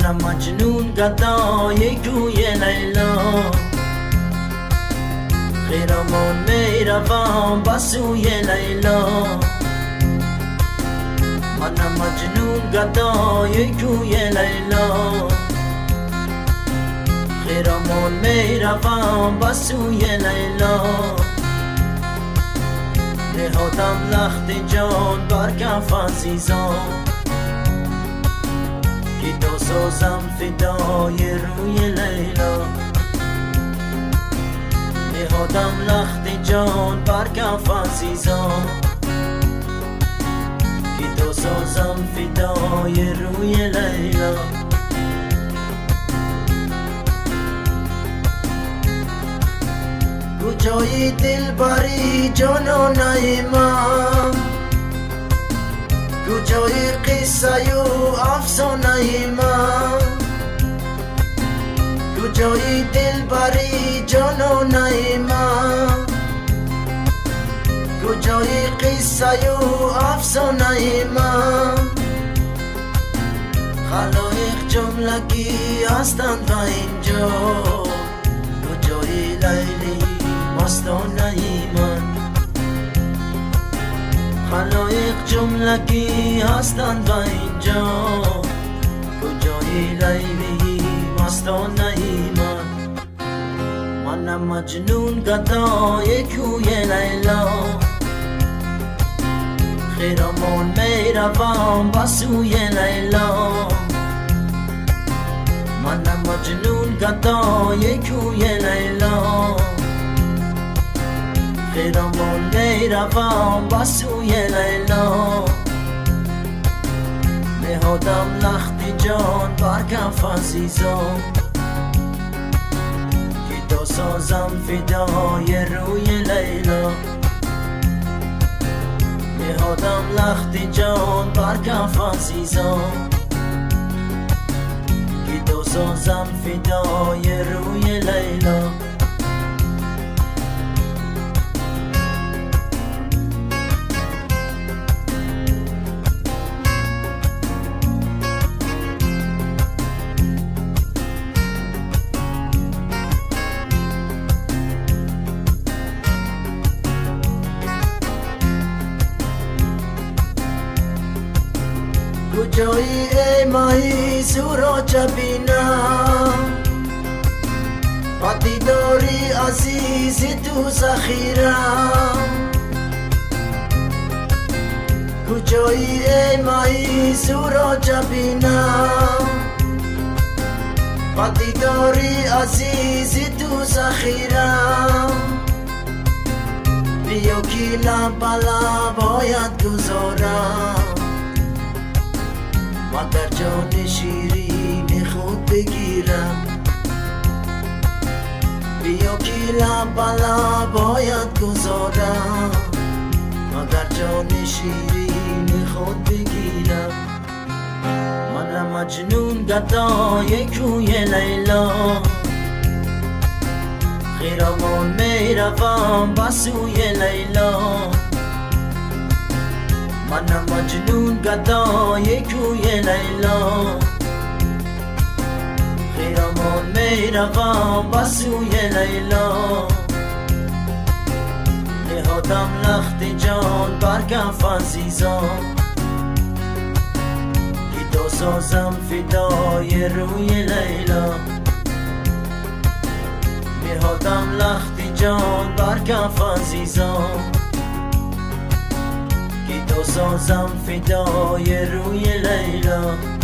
منم مجنون گدای کوی لیلا، خیرمون میروم بسوی لیلا. منم مجنون گدای کوی لیلا، خیرمون میروم بسوی لیلا. نهادم لخت جان بر کف عزیزان، که تا سازم فدای روی لیلا. نهادم لخت جان بر کف عزیزان، که تا سازم فدای روی لیلا. کجای دل بری جانا نیمم، کجای قصه و افسانه من، کجای دل بری جانا نیمم، کجای قصه و افسانه من. خلایق جملگی هستند و اینجا، کجای لیلی مستانه من. خلایق جملگی هستند و اینجا، کجای لیلی مستانه من. منم مجنون گدای کوی لیلا، خیرمون میروم بسوی لیلا. منم مجنون گدای کوی لیلا، خیرمون میروم بسوی لیلا. نهادم لخت جان بر کف عزیزان، که تا سازم فدای روی لیلا. نهادم لخت جان بر کف عزیزان، که تا سازم فدای روی لیلا. کجایی ای ماهی سوراج بینم، وقتی داری عزیز تو ذخیرم. کجایی ای ماهی سوراج بینم، وقتی داری عزیز تو ذخیرم. بیا که لب باید گذارم، من در جان شیرین خود بگیرم. بیا که لب باید گذارم، من در جان شیرین خود بگیرم. منم مجنون گدای کوی لیلا، خیرمون میروم بسوی لیلا. منم مجنون گدای کوی لیلا، خیرمون میروم بسوی لیلا. نهادم لخت جان بر کف عزیزان، که تا سازم فدای روی لیلا. نهادم لخت جان بر کف عزیزان، که تا سازم فدای روی لیلا.